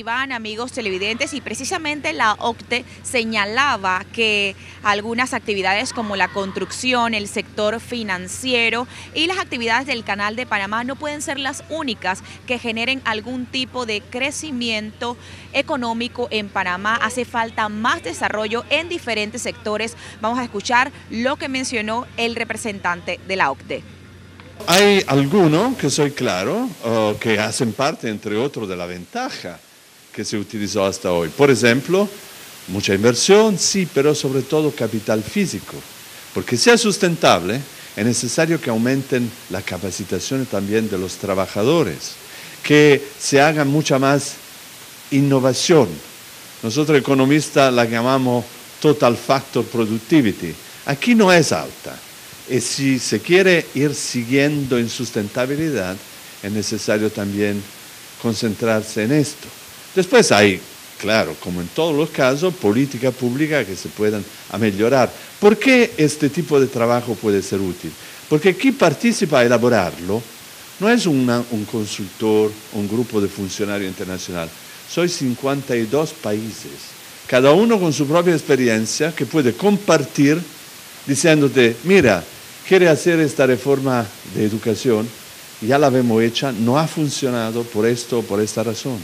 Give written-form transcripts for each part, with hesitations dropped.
Iván, amigos televidentes, y precisamente la OCDE señalaba que algunas actividades como la construcción, el sector financiero y las actividades del Canal de Panamá no pueden ser las únicas que generen algún tipo de crecimiento económico en Panamá. Hace falta más desarrollo en diferentes sectores. Vamos a escuchar lo que mencionó el representante de la OCDE. Hay algunos, que soy claro, que hacen parte, entre otros, de la ventaja que se utilizó hasta hoy. Por ejemplo, mucha inversión, sí, pero sobre todo capital físico. Porque sea sustentable, es necesario que aumenten la capacitación también de los trabajadores, que se haga mucha más innovación. Nosotros economistas la llamamos Total Factor Productivity. Aquí no es alta. Y si se quiere ir siguiendo en sustentabilidad, es necesario también concentrarse en esto. Después hay, claro, como en todos los casos, política pública que se puedan mejorar. ¿Por qué este tipo de trabajo puede ser útil? Porque quien participa a elaborarlo no es un consultor, un grupo de funcionarios internacional. Soy 52 países, cada uno con su propia experiencia que puede compartir diciéndote, mira, quiere hacer esta reforma de educación, ya la hemos hecha, no ha funcionado por esto o por esta razón.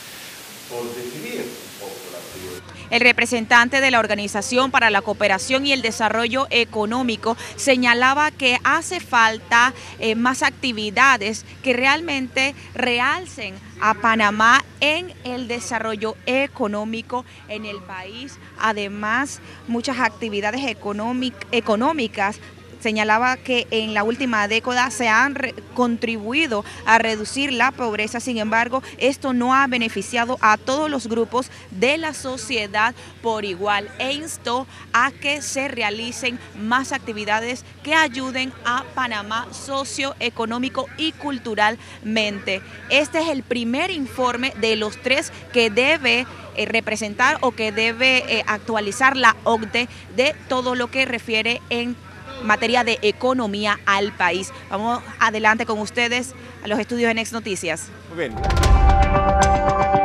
Por definir un poco la prioridad. El representante de la Organización para la Cooperación y el Desarrollo Económico señalaba que hace falta más actividades que realmente realcen a Panamá en el desarrollo económico en el país. Además, muchas actividades económicas. Señalaba que en la última década se han contribuido a reducir la pobreza. Sin embargo, esto no ha beneficiado a todos los grupos de la sociedad por igual e instó a que se realicen más actividades que ayuden a Panamá socioeconómico y culturalmente. Este es el primer informe de los 3 que debe representar o que debe actualizar la OCDE de todo lo que refiere en materia de economía al país. Vamos adelante con ustedes a los estudios en Ex Noticias. Muy bien.